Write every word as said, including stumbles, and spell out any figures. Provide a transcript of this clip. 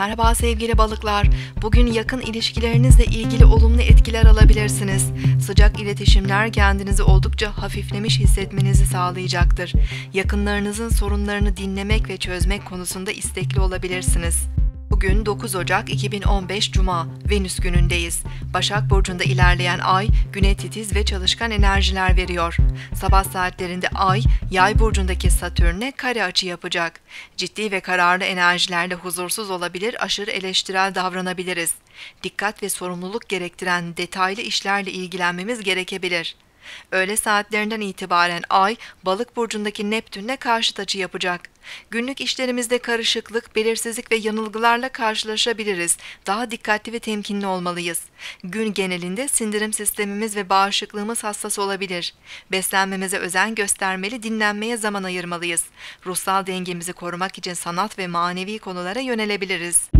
Merhaba sevgili balıklar. Bugün yakın ilişkilerinizle ilgili olumlu etkiler alabilirsiniz. Sıcak iletişimler kendinizi oldukça hafiflemiş hissetmenizi sağlayacaktır. Yakınlarınızın sorunlarını dinlemek ve çözmek konusunda istekli olabilirsiniz. Bugün dokuz Ocak iki bin on beş Cuma, Venüs günündeyiz. Başak Burcu'nda ilerleyen ay, güne titiz ve çalışkan enerjiler veriyor. Sabah saatlerinde ay, Yay Burcu'ndaki Satürn'e kare açı yapacak. Ciddi ve kararlı enerjilerle huzursuz olabilir, aşırı eleştirel davranabiliriz. Dikkat ve sorumluluk gerektiren detaylı işlerle ilgilenmemiz gerekebilir. Öğle saatlerinden itibaren Ay, Balık burcundaki Neptün'le karşıt açı yapacak. Günlük işlerimizde karışıklık, belirsizlik ve yanılgılarla karşılaşabiliriz. Daha dikkatli ve temkinli olmalıyız. Gün genelinde sindirim sistemimiz ve bağışıklığımız hassas olabilir. Beslenmemize özen göstermeli, dinlenmeye zaman ayırmalıyız. Ruhsal dengemizi korumak için sanat ve manevi konulara yönelebiliriz.